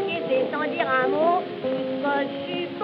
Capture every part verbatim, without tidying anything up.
encaisser sans dire un mot tout ce que je supporte.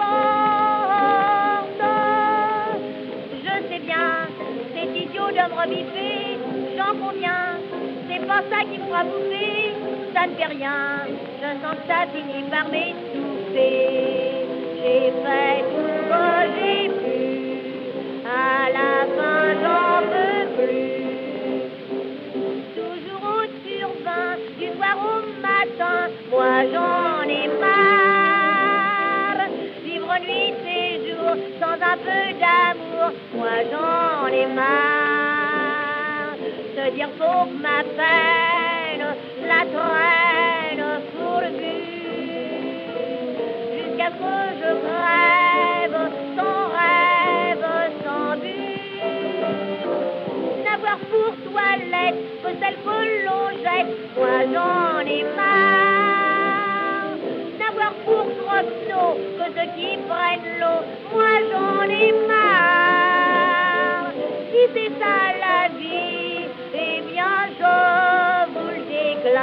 Je sais bien, c'est idiot de me rebiffer, j'en conviens, c'est pas ça qui me fera bouffer, ça ne fait rien, je sens que ça finit par m'étouffer. J'ai fait tout ce que j'ai pu, à la fin j'en peux plus. Toujours au sur vingt, du soir au matin, moi j'en ai marre. Vivre nuit et jour, sans un peu d'amour, moi j'en ai marre. Se dire faut que ma peine la traîne pour le but, jusqu'à ce que je crève sans rêve, sans but. N'avoir pour toilette que celle que l'on jette, moi j'en ai marre. N'avoir pour croque-l'eau que ceux qui prennent l'eau, moi j'en ai marre. Si c'est ça la vie, eh bien je vous le déclare.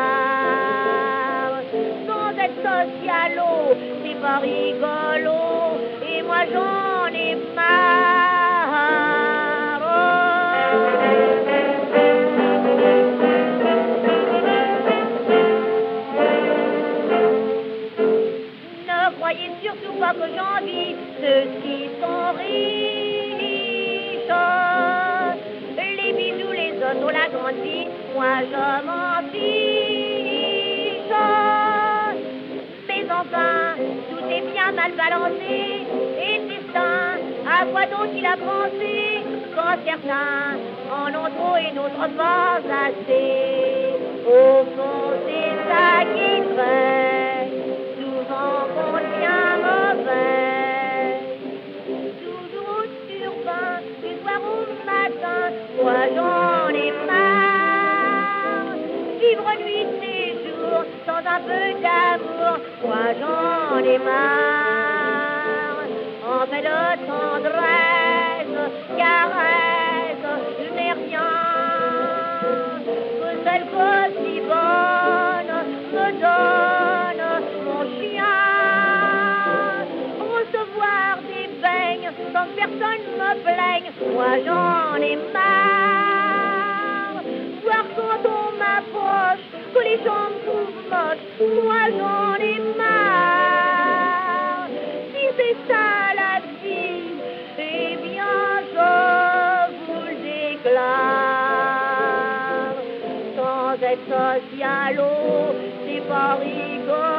Sans être socialo, c'est pas rigolo, et moi j'en ai marre. Ne croyez surtout pas que j'envie ceux qui sont riches. Les bijoux, les autos, la grande vie, moi je m'en fiche. Mais enfin, tout est bien mal balancé, et c'est ça, à quoi donc il a pensé, quand certains en ont trop et d'autres pas assez. Au fond, c'est ça qui fait souvent qu'on devient mauvais. Toujours sur vingt, du soir au matin, moi j'en ai marre. Vivre nuit et jour, sans un peu d'amour, moi j'en ai marre. En fait de tendresse, caresse, je n'ai rien que celle que si bonne me donne mon chien. Recevoir des beignes sans que personne me plaigne, moi j'en ai marre. Voir quand on m'approche que les gens me trouvent moche, moi j'en ai marre. Si c'est ça la vie, eh bien je vous le déclare. Sans être socialo, c'est pas rigolo.